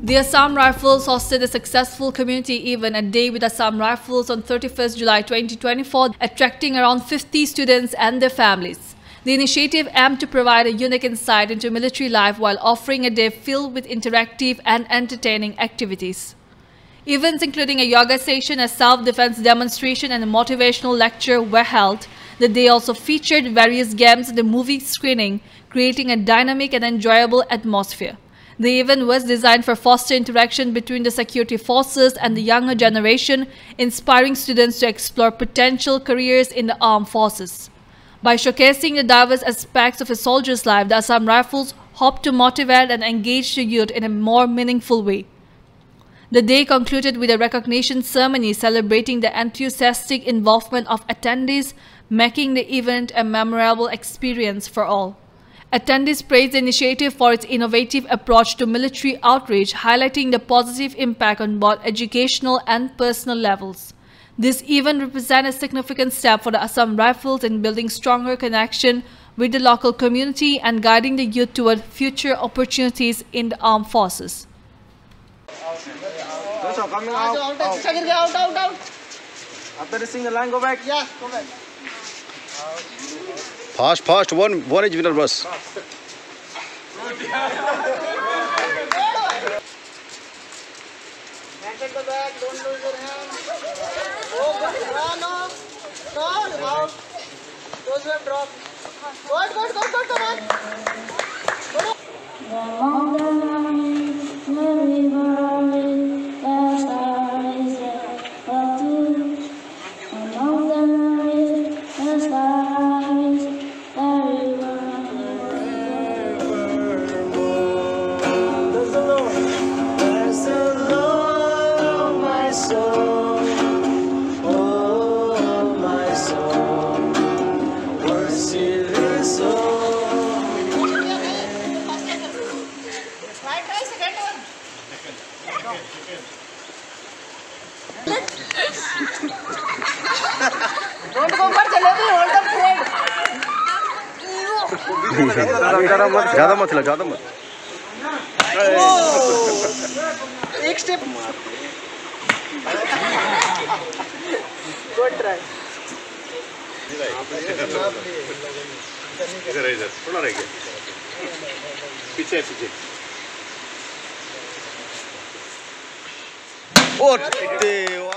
The Assam Rifles hosted a successful community event, A Day with Assam Rifles, on 31st July 2024, attracting around 50 students and their families. The initiative aimed to provide a unique insight into military life while offering a day filled with interactive and entertaining activities. Events including a yoga session, a self-defense demonstration and a motivational lecture were held. The day also featured various games and a movie screening, creating a dynamic and enjoyable atmosphere. The event was designed for foster interaction between the security forces and the younger generation, inspiring students to explore potential careers in the armed forces. By showcasing the diverse aspects of a soldier's life, the Assam Rifles hope to motivate and engage the youth in a more meaningful way. The day concluded with a recognition ceremony celebrating the enthusiastic involvement of attendees, making the event a memorable experience for all. Attendees praised the initiative for its innovative approach to military outreach, highlighting the positive impact on both educational and personal levels. This event represents a significant step for the Assam Rifles in building stronger connection with the local community and guiding the youth toward future opportunities in the armed forces. Coming out. After receiving the line, go back. Yeah, go back. Fast, one each winner bus. Back at the back, don't lose your hand. Run off. Turn out. Those who have dropped. Go, come Don't go for jalebi, hold the plate. ज़्यादा मत हिला, ज़्यादा मत. एक step. Good try. इधर थोड़ा रह गया. पीछे. ओ